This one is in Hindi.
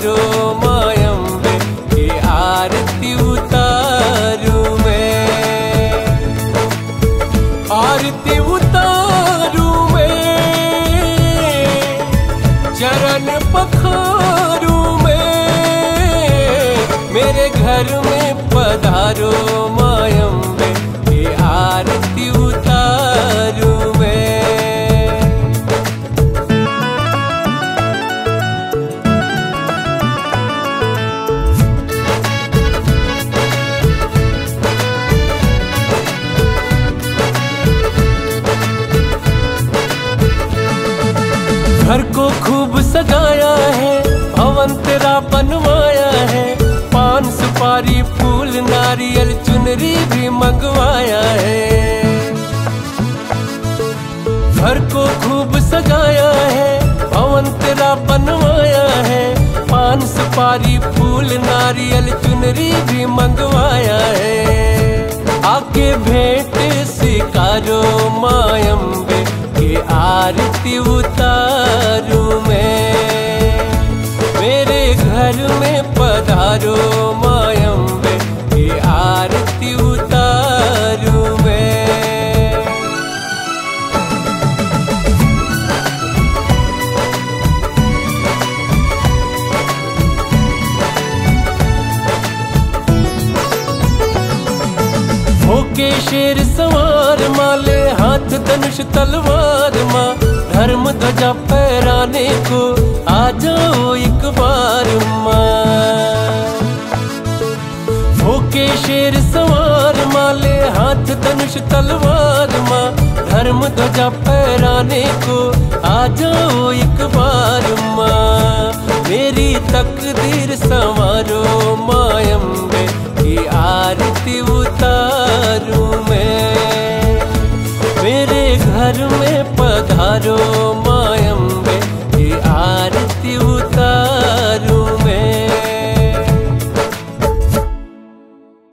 पधारो मायम्बे की आरती उतारूं मैं, आरती उतारूं मैं, चरण पखारूं मैं, मेरे घर में पधारो मायम्बे की आरती उतारूं मैं। घर को खूब सजाया है, भवन तेरा बनवाया है, पान सुपारी फूल नारियल चुनरी भी मंगवाया है। घर को खूब सजाया है, भवन तेरा बनवाया है, पान सुपारी फूल नारियल चुनरी भी मंगवाया है। आके भेंट स्वीकारो मायम्बे की आरती उतारूं मैं, मेरे घर में पधारो मायम्बे की आरती उतारूं मैं। होके शेर सवार माले हाथ धनुष तलवार माँ, धर्म ध्वजा फहराने को आ जाओ एक बार माँ। होके शेर सवार माले हाथ धनुष तलवार माँ, धर्म ध्वजा फहराने को आ जाओ एक बार माँ। मेरी तकदीर संवारो मायम्बे की आरती उतारूं मैं, मेरे घर में पधारो।